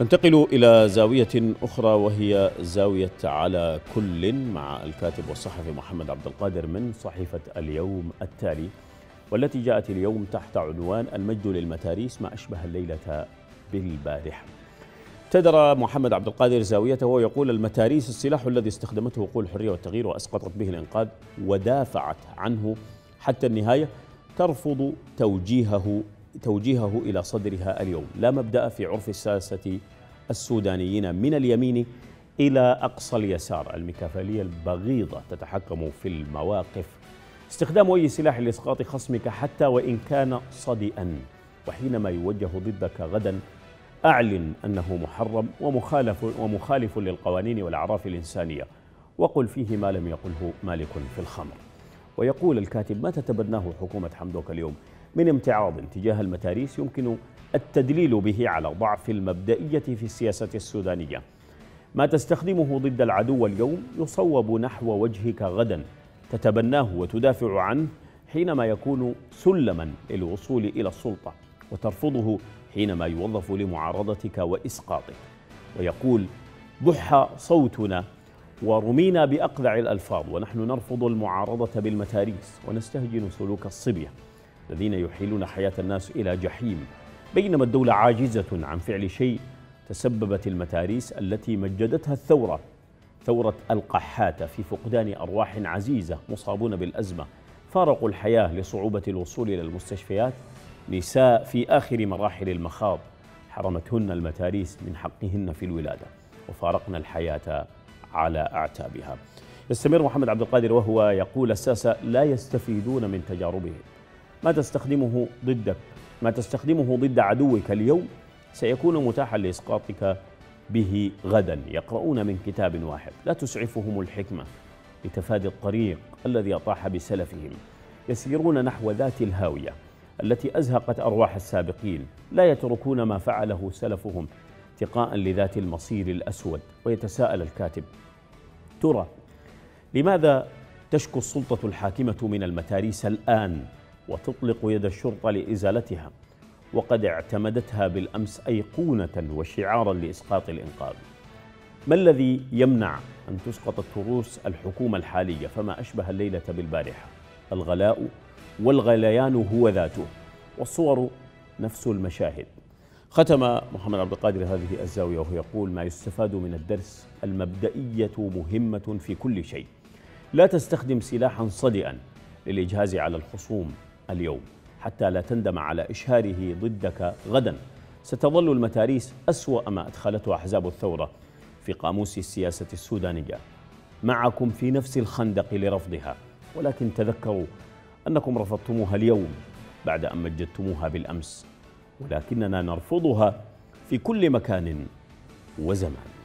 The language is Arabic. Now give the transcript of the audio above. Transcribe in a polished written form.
ننتقل إلى زاوية أخرى وهي زاوية على كل مع الكاتب والصحفي محمد عبد القادر من صحيفة اليوم التالي، والتي جاءت اليوم تحت عنوان المجد للمتاريس ما أشبه الليلة بالبارحة. ابتدر محمد عبد القادر زاويته ويقول: المتاريس السلاح الذي استخدمته قوى الحرية والتغيير وأسقطت به الإنقاذ ودافعت عنه حتى النهاية، ترفض توجيهه إلى صدرها اليوم. لا مبدأ في عرف الساسة السودانيين من اليمين إلى أقصى اليسار، الميكافيلية البغيضة تتحكم في المواقف، استخدام أي سلاح لإسقاط خصمك حتى وإن كان صدئا، وحينما يوجه ضدك غدا أعلن أنه محرم ومخالف للقوانين والأعراف الإنسانية، وقل فيه ما لم يقله مالك في الخمر. ويقول الكاتب: ما تتبناه حكومة حمدوك اليوم من امتعاض تجاه المتاريس يمكن التدليل به على ضعف المبدئية في السياسة السودانية. ما تستخدمه ضد العدو اليوم يصوب نحو وجهك غدا، تتبناه وتدافع عنه حينما يكون سلما للوصول إلى السلطة، وترفضه حينما يوظف لمعارضتك وإسقاطك. ويقول: بح صوتنا ورمينا بأقذع الألفاظ ونحن نرفض المعارضة بالمتاريس ونستهجن سلوك الصبية الذين يحيلون حياة الناس إلى جحيم، بينما الدولة عاجزة عن فعل شيء. تسببت المتاريس التي مجدتها ثورة القحاتة في فقدان أرواح عزيزة، مصابون بالأزمة فارقوا الحياة لصعوبة الوصول إلى المستشفيات، نساء في آخر مراحل المخاض حرمتهن المتاريس من حقهن في الولادة، وفارقنا الحياة على أعتابها. يستمر محمد عبد القادر وهو يقول: الساسة لا يستفيدون من تجاربهم. ما تستخدمه ضد عدوك اليوم سيكون متاحا لإسقاطك به غدا. يقرؤون من كتاب واحد، لا تسعفهم الحكمة لتفادي الطريق الذي أطاح بسلفهم. يسيرون نحو ذات الهاوية التي أزهقت أرواح السابقين، لا يتركون ما فعله سلفهم اتقاء لذات المصير الأسود. ويتساءل الكاتب: ترى لماذا تشكو السلطة الحاكمة من المتاريس الآن وتطلق يد الشرطة لإزالتها، وقد اعتمدتها بالأمس أيقونة وشعارا لإسقاط الإنقاذ؟ ما الذي يمنع أن تسقط التروس الحكومة الحالية؟ فما أشبه الليلة بالبارحة، الغلاء والغليان هو ذاته، والصور نفس المشاهد. ختم محمد عبد القادر هذه الزاوية وهو يقول: ما يستفاد من الدرس: المبدئية مهمة في كل شيء. لا تستخدم سلاحا صدئا للإجهاز على الخصوم اليوم حتى لا تندم على إشهاره ضدك غدا. ستظل المتاريس أسوأ ما أدخلته أحزاب الثورة في قاموس السياسة السودانية، معكم في نفس الخندق لرفضها، ولكن تذكروا أنكم رفضتموها اليوم بعد أن مجدتموها بالأمس، ولكننا نرفضها في كل مكان وزمان.